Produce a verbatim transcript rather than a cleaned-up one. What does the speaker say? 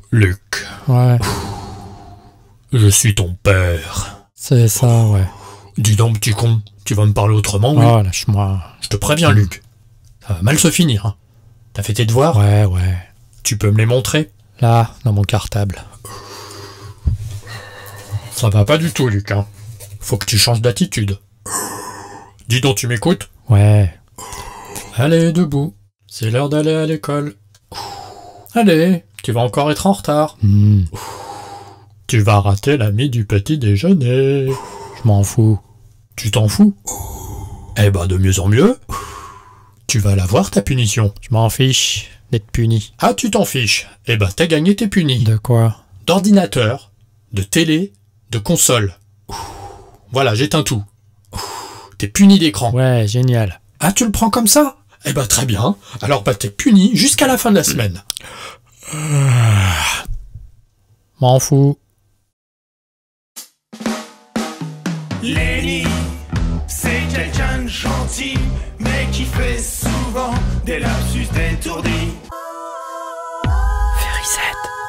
Luc, Ouais, je suis ton père. c'est ça, ouais. Dis donc, petit con, tu vas me parler autrement, oui? Oh, lâche-moi. Je te préviens, Luc. Ça va mal se finir, hein. T'as fait tes devoirs? Ouais, ouais. Tu peux me les montrer? Là, dans mon cartable. Ça va pas du tout, Luc, hein. Faut que tu changes d'attitude. Dis donc, tu m'écoutes? Ouais. Allez, debout. C'est l'heure d'aller à l'école. Allez, tu vas encore être en retard. Hmm, Tu vas rater l'ami du petit déjeuner. je m'en fous. Tu t'en fous? Eh ben, de mieux en mieux. Tu vas l'avoir, ta punition. Je m'en fiche d'être puni. Ah, tu t'en fiches. Eh ben, t'as gagné tes punis. De quoi? D'ordinateur, de télé, de console. Voilà, j'éteins tout. T'es puni d'écran. Ouais, génial. Ah, tu le prends comme ça? Eh ben, très bien. Alors, bah, t'es puni jusqu'à la fin de la semaine. M'en fous. Lenny, c'est quelqu'un de gentil, mais qui fait souvent des lapsus détourdis. Férisette.